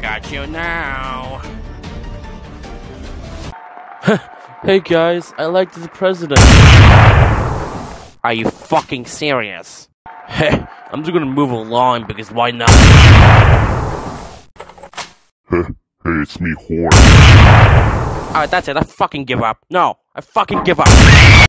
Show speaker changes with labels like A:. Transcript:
A: got you now.
B: Hey guys, I liked the president.
A: Are you fucking serious?
B: Heh, I'm just gonna move along because why not?
C: Hey, it's me, Horn.
A: Alright, that's it. I fucking give up. No, I fucking give up.